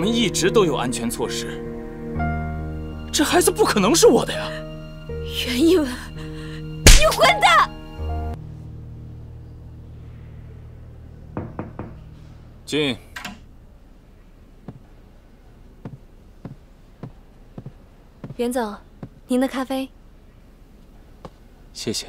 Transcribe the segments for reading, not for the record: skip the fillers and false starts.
们一直都有安全措施，这孩子不可能是我的呀！ 袁一文，你混蛋！ 进。 袁总，您的咖啡。 谢谢。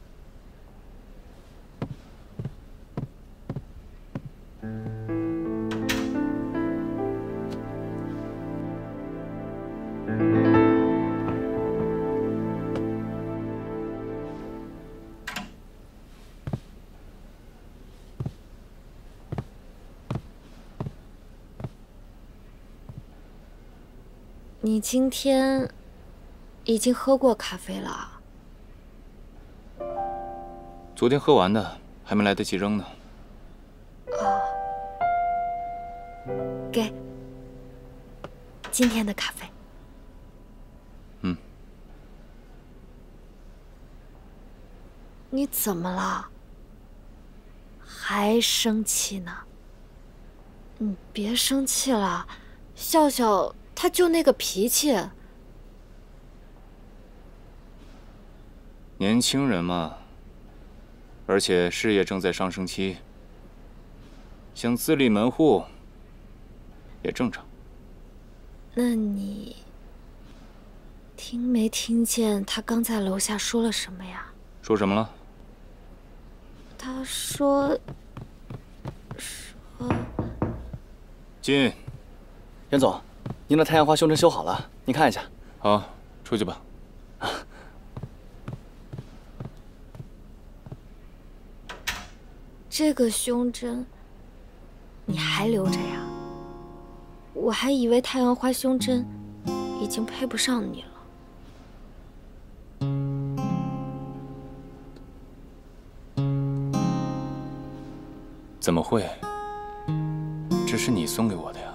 你今天已经喝过咖啡了？ 昨天喝完的，还没来得及扔呢。 给，今天的咖啡。 嗯。 你怎么了？还生气呢？你别生气了，笑笑他就那个脾气。 年轻人嘛，而且事业正在上升期，想自立门户也正常。 那你听没听见他刚在楼下说了什么呀？ 说什么了？ 他说进。 袁总，您的太阳花胸针修好了，您看一下。 好，出去吧。 这个胸针你还留着呀？我还以为太阳花胸针已经配不上你了。 怎么会？这是你送给我的呀。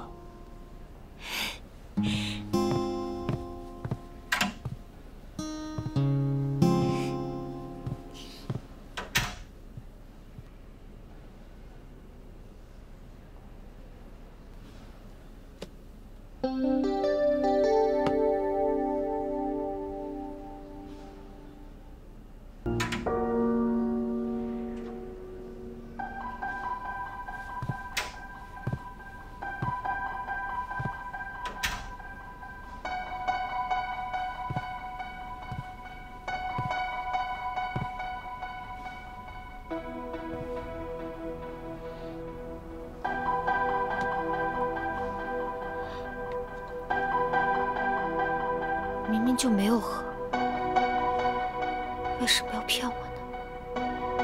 明明就没有喝，为什么要骗我呢？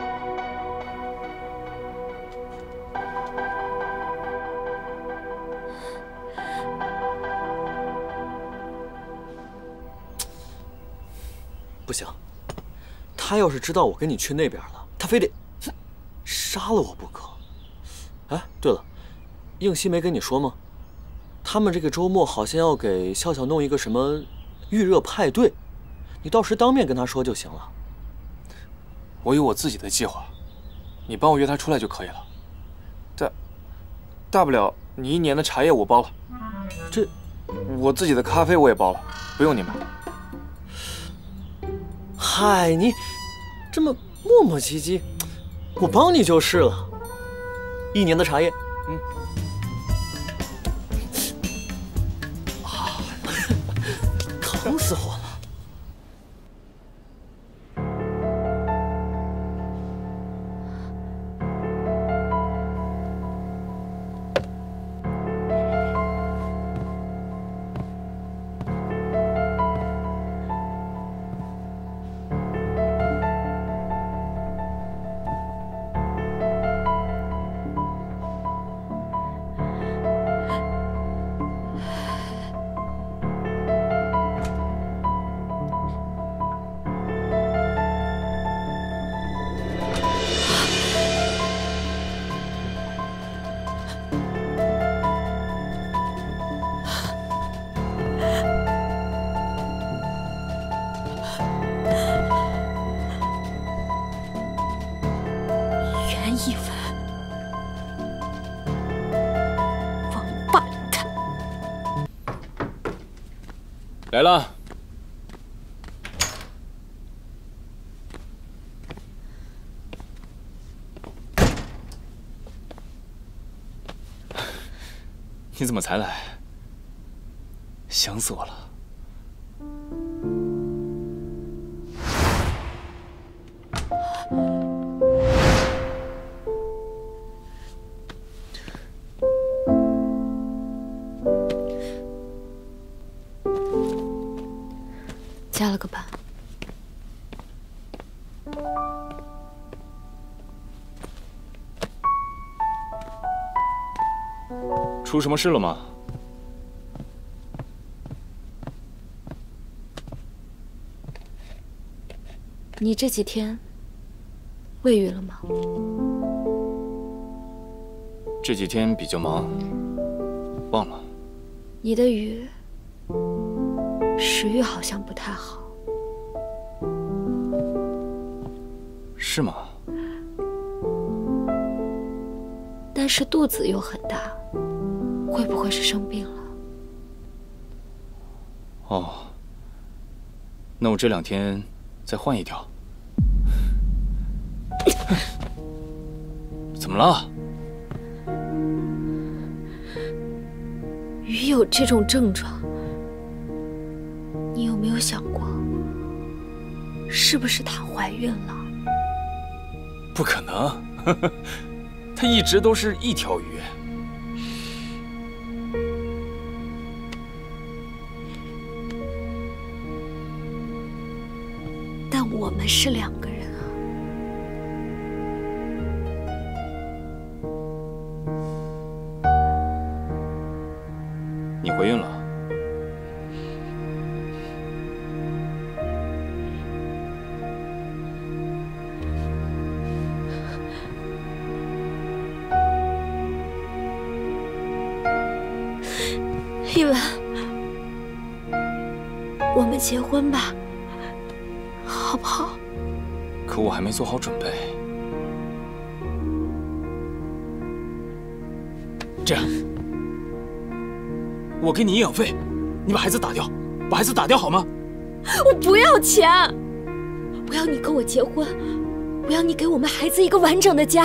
不行，他要是知道我跟你去那边了，他非得杀了我不可。哎，对了，应希没跟你说吗？他们这个周末好像要给笑笑弄一个什么预热派对，你到时当面跟他说就行了。 我有我自己的计划，你帮我约他出来就可以了。大不了你1年的茶叶我包了，我自己的咖啡我也包了，不用你买。 嗨，你这么磨磨唧唧，我帮你就是了。1年的茶叶，疼死我了。 来了。你怎么才来？想死我了。 加了个班。 出什么事了吗？ 你这几天喂鱼了吗？ 这几天比较忙，忘了。 你的鱼食欲好像不太好。 是吗？ 但是肚子又很大，会不会是生病了？ 哦，那我这2天再换一条。怎么了？ 鱼有这种症状，你有没有想过，是不是她怀孕了？ 不可能，它一直都是一条鱼。 但我们是2个人啊。 你怀孕了？ 一文，我们结婚吧，好不好？ 可我还没做好准备。这样，我给你营养费，你把孩子打掉，把孩子打掉好吗？ 我不要钱，我要你跟我结婚，我要你给我们孩子一个完整的家。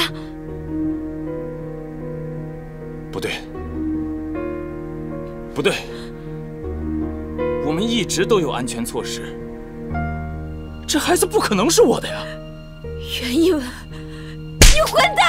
不对，不对，我们一直都有安全措施，这孩子不可能是我的呀！ 袁一文，你混蛋！